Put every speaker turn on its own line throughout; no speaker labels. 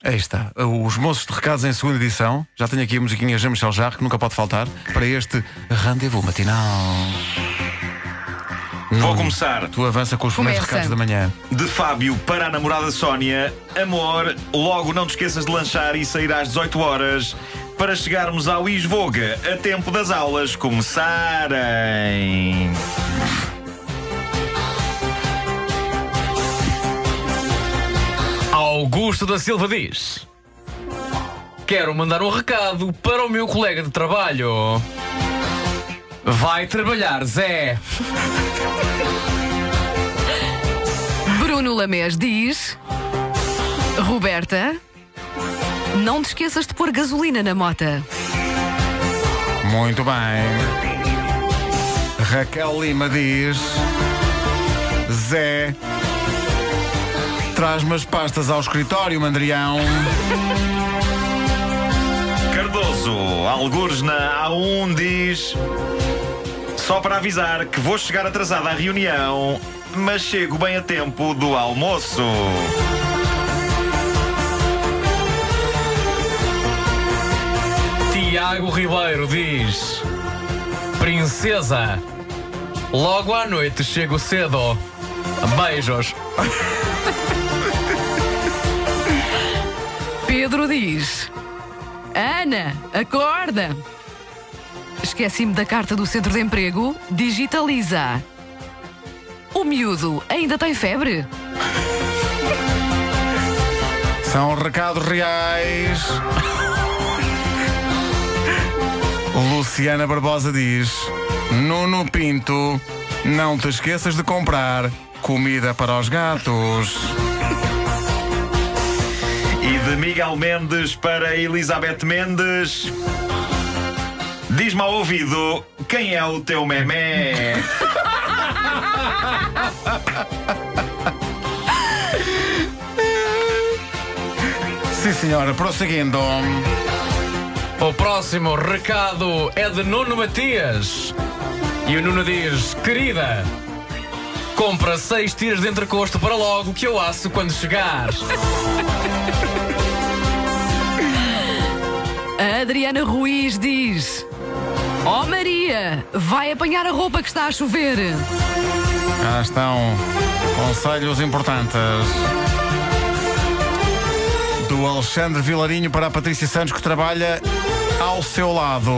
Aí está, os moços de recados em segunda edição. Já tenho aqui a musiquinha Jean-Michel Jarre, que nunca pode faltar, para este rendezvous matinal.
Vou começar.
Tu avança com os primeiros recados da manhã.
De Fábio para a namorada Sónia. Amor, logo não te esqueças de lanchar e sair às 18 horas para chegarmos ao Isvoga a tempo das aulas começarem.
Augusto da Silva diz: quero mandar um recado para o meu colega de trabalho. Vai trabalhar, Zé.
Bruno Lamés diz: Roberta, não te esqueças de pôr gasolina na mota.
Muito bem. Raquel Lima diz: Zé, traz-me as pastas ao escritório, Mandrião.
Cardoso, algures na A1, diz: só para avisar que vou chegar atrasado à reunião, mas chego bem a tempo do almoço.
Tiago Ribeiro diz: princesa, logo à noite chego cedo. Beijos.
Pedro diz: Ana, acorda. Esqueci-me da carta do centro de emprego. Digitaliza. O miúdo ainda tem febre?
São recados reais. Luciana Barbosa diz: Nuno Pinto, não te esqueças de comprar comida para os gatos.
E de Miguel Mendes para Elizabeth Mendes: diz-me ao ouvido, quem é o teu memé?
Sim, senhora, prosseguindo.
O próximo recado é de Nuno Matias. E o Nuno diz: querida, compra 6 tiras de entrecosto para logo, que eu asso quando chegares.
A Adriana Ruiz diz: oh Maria, vai apanhar a roupa que está a chover.
Cá estão conselhos importantes. Do Alexandre Vilarinho para a Patrícia Santos, que trabalha ao seu lado.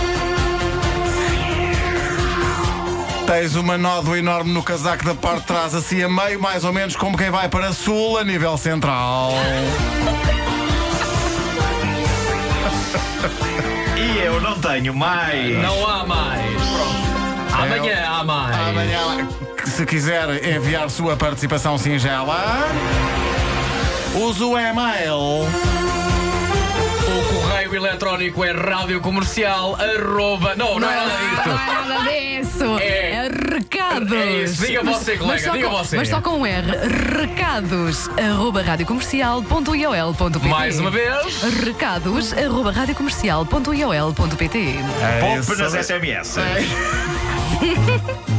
Tens uma nódoa enorme no casaco da parte de trás, assim a meio, mais ou menos como quem vai para sul, a nível central.
E eu não tenho mais.
Não há mais. Amanhã há mais.
Amanhã, se quiser enviar sua participação singela, use o e-mail.
O correio eletrónico é radiocomercial @... Não é nada disto.
Não é nada disso. É recados.
É isso. Diga você, colega, diga você.
Mas só com um R. Recados @radiocomercial.iol.pt.
Mais uma vez.
Recados @radiocomercial.iol.pt.
Poupe nas SMS.